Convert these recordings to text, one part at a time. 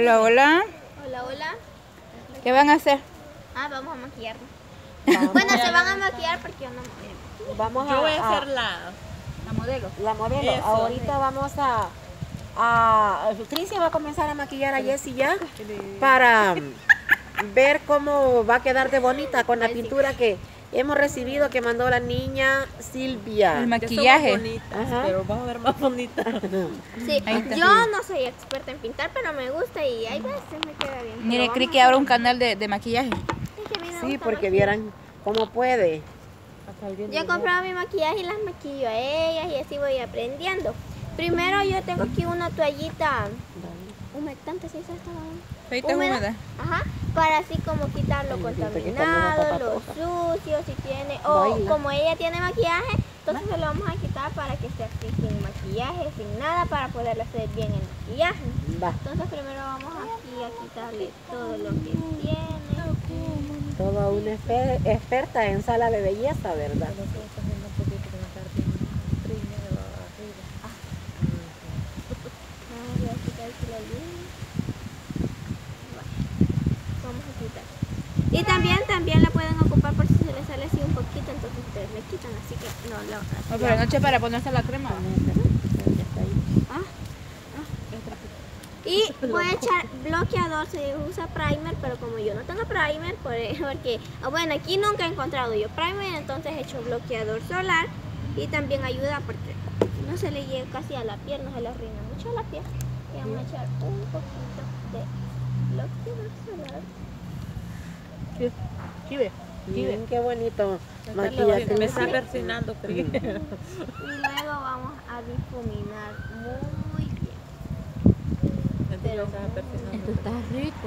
Hola, hola. Hola, hola. ¿Qué van a hacer? Vamos a maquillarnos. Bueno, se van a maquillar porque yo no me voy a Vamos Yo voy a ser La modelo. la modelo. Eso. Ahorita vamos a Tricia va a comenzar a maquillar a Jessie ya para ver cómo va a quedar de bonita con la pintura que hemos recibido que mandó la niña Silvia. El Que maquillaje. somos bonitas, Ajá. pero vamos a ver más bonitas. Sí, Ahí está. yo no soy experta en pintar, pero me gusta y hay veces me queda bien. Mire, Pero creí vamos que a abra un hacer- canal de maquillaje. Es que a mí me Sí, gusta porque maquillar. vieran cómo puede. Yo he comprado mi maquillaje y las maquillo a ellas y así voy aprendiendo. Primero yo tengo aquí una toallita humectante, ¿sí se está? Feita húmeda. Ajá, para así como quitar lo Ay, siento que contaminado, está lo muy sucio, si tiene, o Baila. como ella tiene maquillaje, entonces se lo vamos a quitar para que esté así sin maquillaje, sin nada, para poderle hacer bien el maquillaje. Va, Entonces primero vamos aquí a quitarle todo lo que tiene. toda una experta en sala de belleza, ¿verdad? Vamos a quitar aquí la luz. Vamos a quitar. Y también la pueden ocupar por si se les sale así un poquito, entonces ustedes le quitan, así que no la No, pero anoche para ponerse la crema. Ah. Y voy a echar bloqueador, se usa primer, pero como yo no tengo primer, porque, bueno, aquí nunca he encontrado yo primer, entonces he hecho bloqueador solar y también ayuda porque no se le llega casi a la piel, no se le arruina mucho a la piel. Y vamos a echar un poquito de bloqueador solar. Miren qué bonito Me maquillaje. está persinando, Cris. Y luego vamos a difuminar muy bien. Pero Esto está rico.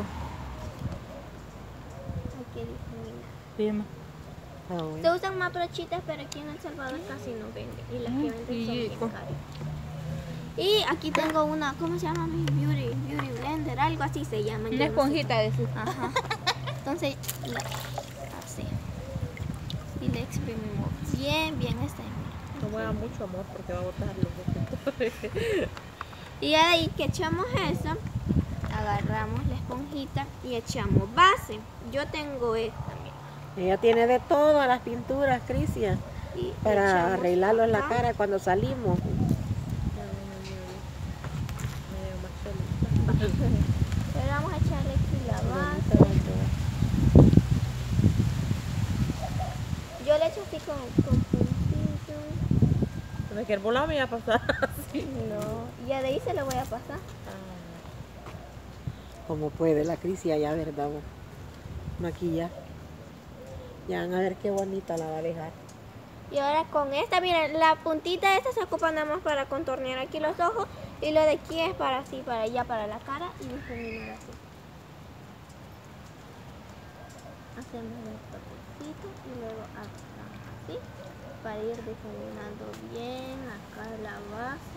hay que difuminar. Prima. Ah, bueno. Se usan más brochitas, pero aquí en El Salvador casi no venden. Y las que venden son bien rico. caras. Y aquí tengo una, ¿cómo se llama? Beauty Blender, algo así se llama. Una yo no sé. esponjita de su. Ajá. Entonces, así. Y le exprimimos bien esta. No mueva mucho, amor, porque va a botar los botes. Y ya de ahí que echamos eso, agarramos la esponjita y echamos base. Yo tengo esta, mira. Ella tiene de todas las pinturas, Crisia, Y para echamos arreglarlo en la acá. cara cuando salimos. Pero vamos a echarle aquí la base. Yo le echo así con puntitos. Me quiere volar, me iba a pasar así. No, y ya de ahí se lo voy a pasar. Como puede la Crisia ya, ¿verdad? Maquilla. Ya van a ver qué bonita la va a dejar. Y ahora con esta, miren, la puntita esta se ocupa nada más para contornear aquí los ojos. Y lo de aquí es para así, para allá, para la cara y difuminar así. Hacemos un toquecito y luego así, para ir difuminando bien acá la base.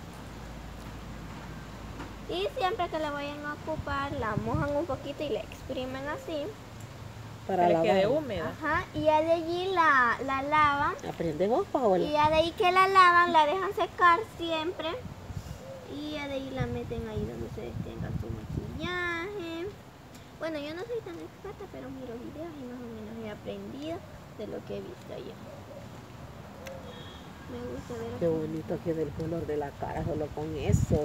Y siempre que la vayan a ocupar, la mojan un poquito y la exprimen así. Para Que le quede lavar. húmeda. Ajá, y ya de allí la lavan. Aprende vos, Paola. Y ya de ahí que la lavan, la dejan secar siempre. Y ya de ahí la meten ahí donde ustedes tengan su maquillaje. Bueno, yo no soy tan experta, pero miro videos y más o menos he aprendido de lo que he visto yo. Me gusta ver Qué así. bonito queda el color de la cara solo con eso.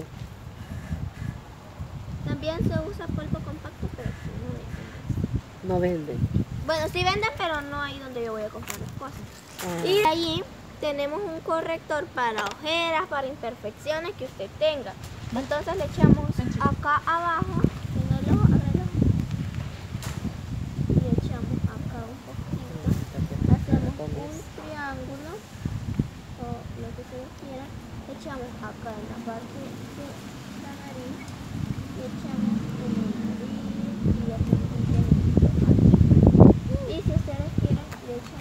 También se usa polvo compacto, pero aquí no venden. No venden. Bueno, sí venden, pero no ahí donde yo voy a comprar las cosas. Ah, Y de allí tenemos un corrector para ojeras, para imperfecciones que usted tenga. Entonces le echamos acá abajo, en el ojo, abre el ojo. Y le echamos acá un poquito. Hacemos un triángulo, o lo que ustedes quieran. Echamos acá en la parte de la nariz. Y echamos en el nariz y hacemos un triángulo aquí. Y si ustedes quieren, le echan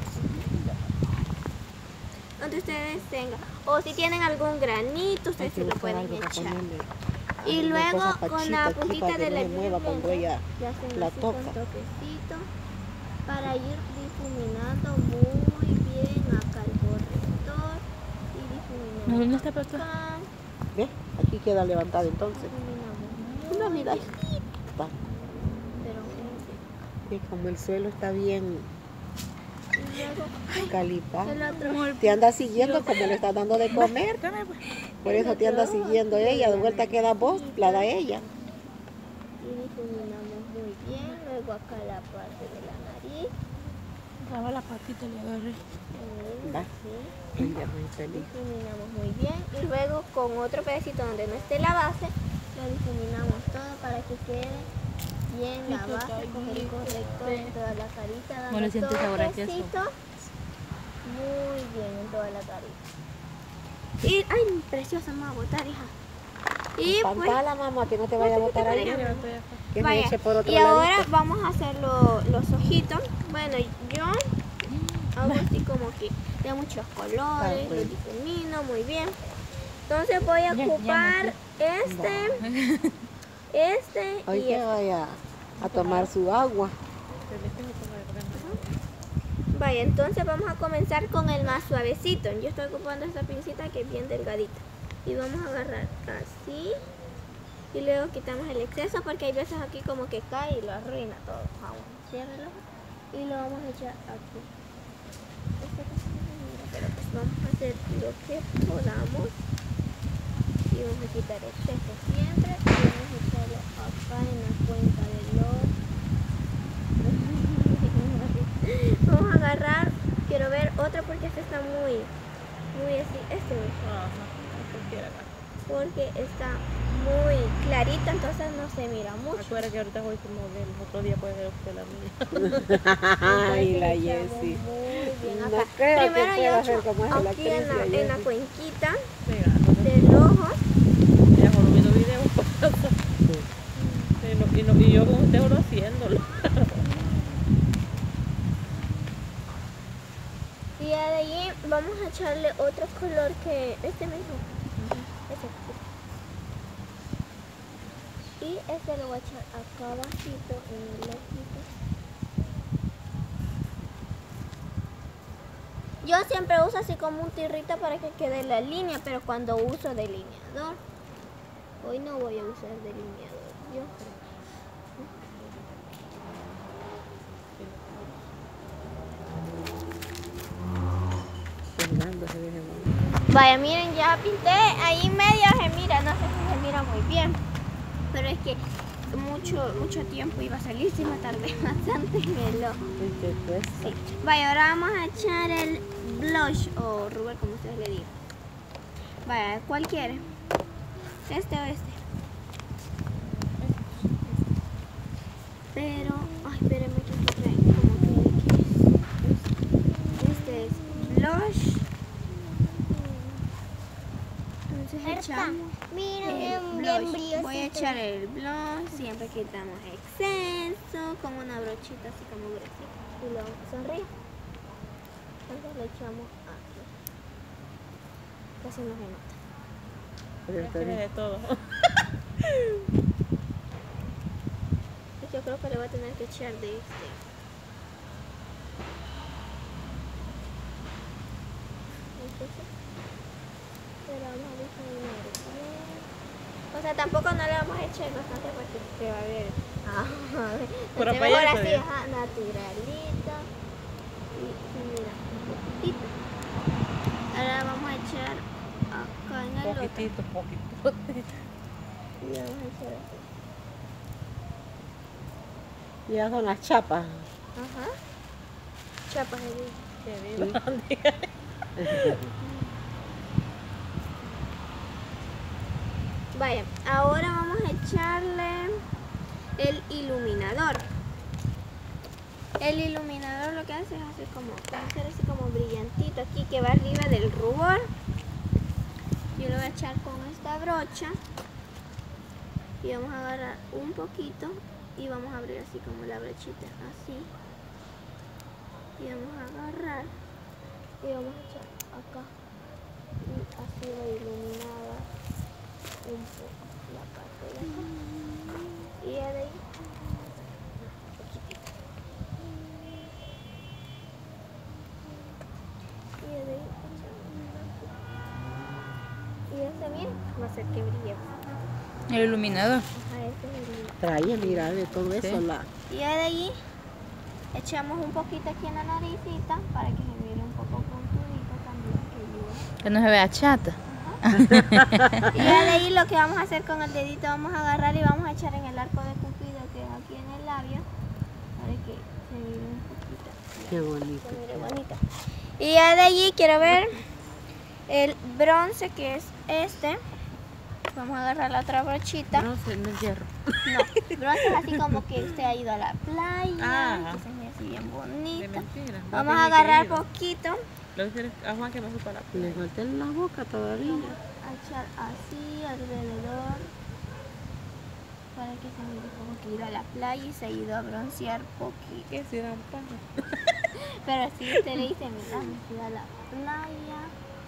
donde ustedes tengan, o si tienen algún granito, ustedes se lo pueden echar. Y luego con la puntita de la cuando ella le hacen la así toca. con toquecito para ir difuminando muy bien acá el corrector y difuminando ¿Dónde está para acá? acá, ¿Ves? Aquí queda levantada entonces. difuminamos Una medallita. Pero Y como el suelo está bien y luego calipado. el otro. Te anda siguiendo como le estás dando de comer. Por eso te anda siguiendo ella. De vuelta queda vos, la da ella. Y difuminamos muy bien. Luego acá la parte de la nariz. Daba la patita, le agarré. Va. Sí. Ella muy feliz. Difuminamos muy bien. Y luego con otro pedacito donde no esté la base, lo difuminamos todo para que quede bien la base con el corrector en toda la carita. Dando ¿No le sientes sabor a queso? toquecitos. Muy bien en toda la carita. Y, ay, preciosa, me va a botar, hija. Y pues, Espantala, mamá, que no te vaya a botar ahí. Que me vaya, eche por otro y ahora ladito. vamos a hacer los ojitos. Bueno, yo hago así como que de muchos colores, pues. lo difumino muy bien. Entonces voy a ocupar este Hoy y que este. vaya a tomar su agua. Vaya, entonces vamos a comenzar con el más suavecito. Yo estoy ocupando esta pincita que es bien delgadita. Y vamos a agarrar así. Y luego quitamos el exceso porque hay veces aquí como que cae y lo arruina todo. Ciérralo. Y lo vamos a echar aquí. Pero pues vamos a hacer lo que podamos. Y vamos a quitar exceso siempre. Y vamos a echarlo acá en la cuenca del ojo. Vamos a agarrar, quiero ver otro porque este está muy así, porque está muy clarito, entonces no se mira mucho. Acuérdate que ahorita voy como del otro día puede ver usted la mía. Ay, la Entonces, le Jessie. echamos muy bien No acá. creo que Primero pueda yo hacer echo como hace la aquí en actriz la de en la Jessie. cuenquita Venga, del ojo. ya solo viendo videos. Y yo con usted solo haciéndolo. Y de ahí vamos a echarle otro color que este mismo. Ese. Y este lo voy a echar acá abajito en el ojito. Yo siempre uso así como un tirrito para que quede la línea, pero cuando uso delineador. Hoy no voy a usar delineador. Yo. Fernando se deje mal. Vaya, miren, ya pinté ahí medio, se mira, no sé si se mira muy bien, pero es que mucho tiempo iba a salir, si me tardé bastante en el ojo. Uy, qué cuesta. Sí. Vaya, ahora vamos a echar el blush o rubor, como ustedes le digan. Vaya, ¿cuál quiere? ¿Este o este? Pero, ay, espérenme que aquí trae como que este es blush. Entonces echamos el blush. Voy a echar el blush, siempre quitamos exceso, con una brochita así como gruesita. Y luego sonríe. Entonces le echamos aquí. Casi no se nota. Pero está Tiene bien. de todo. Y yo creo que le voy a tener que echar de este. Entonces, pero vamos a dejar. O sea, tampoco no le vamos a echar bastante porque se va a ver. Pero Se para mejor allá así, está ajá, naturalito. Y mira, un poquitito. Ahora vamos a echar acá en el otro. Poquitito. Y vamos a echar así. Ya son las chapas. Ajá. Chapas de vidrio. Qué viva. Vaya, ahora vamos a echarle el iluminador. El iluminador lo que hace es hacer como, va a hacer así como brillantito aquí que va arriba del rubor. Yo lo voy a echar con esta brocha y vamos a agarrar un poquito y vamos a abrir así como la brochita, así. Y vamos a agarrar y vamos a echar acá y así va iluminada un poco la parte de acá. Y de ahí poquitito. Y de ahí echamos. Y este bien va a hacer que brille. El iluminador. Ajá, este Traía, mira, de todo eso. Sí. La... Y ya de ahí echamos un poquito aquí en la naricita para que se mire un poco puntudito también, que ayuda. Que no se vea chata. Y ya de ahí lo que vamos a hacer con el dedito, vamos a agarrar y vamos a echar en el arco de Cupido que es aquí en el labio para que se mire un poquito. Qué bonito. Se mire bonito. Y ya de allí quiero ver el bronce que es este. Vamos a agarrar la otra brochita. No sé, no es hierro. No, bronce es así como que usted ha ido a la playa, Ah. que se mire así bien De bonito. mentira. No Vamos tiene a que agarrar ir. poquito, Le voy a decir a Juan que me supa la Le falté en la boca todavía. a echar así alrededor para que se mire como que ir a la playa y se ha ido a broncear poquito. ¿Qué se dan paja? Pero así usted le dice, mira, me fui a la playa.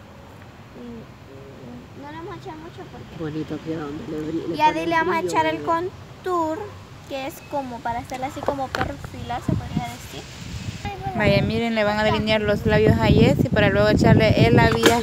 Y no le vamos a echar mucho porque... Bonito queda donde le brilla. Y ahí le vamos a echar el contour, que es como para hacerle así como perfilar, se podría decir. Vaya, miren, le van a delinear los labios a Jessie para luego echarle el labial.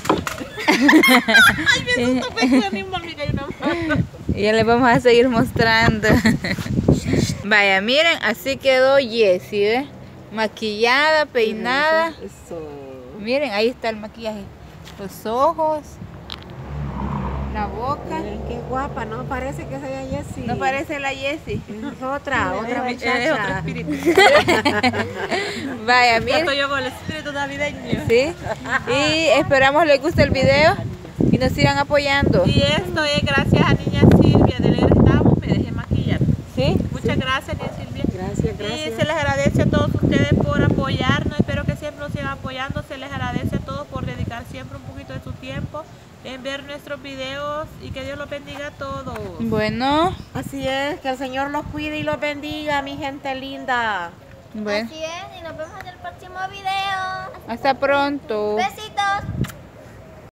Y ya les vamos a seguir mostrando. Vaya, miren, así quedó Jessie, ¿ve? Maquillada, peinada. Eso. Miren, ahí está el maquillaje. Los ojos, la boca. Miren qué guapa, ¿no? Parece que sea Jessie. No parece la Jessie. Es otra Es otro muchacha. espíritu. Vaya, Ya miren. estoy yo con el espíritu navideño. Sí. Y esperamos les guste el video y nos sigan apoyando. Y esto es gracias a niña Silvia de Leer Estamos, me dejé maquillar. ¿Sí? Muchas gracias, niña Silvia. Gracias, Y gracias. se les agradece a todos ustedes por apoyarnos. Espero que siempre nos sigan apoyando. Se les agradece a todos por dedicar siempre un poquito de su tiempo en ver nuestros videos y que Dios los bendiga a todos. Bueno, Así es, que el Señor los cuide y los bendiga, mi gente linda. bueno. Así es, y nos vemos en el próximo video. Hasta pronto. Besitos.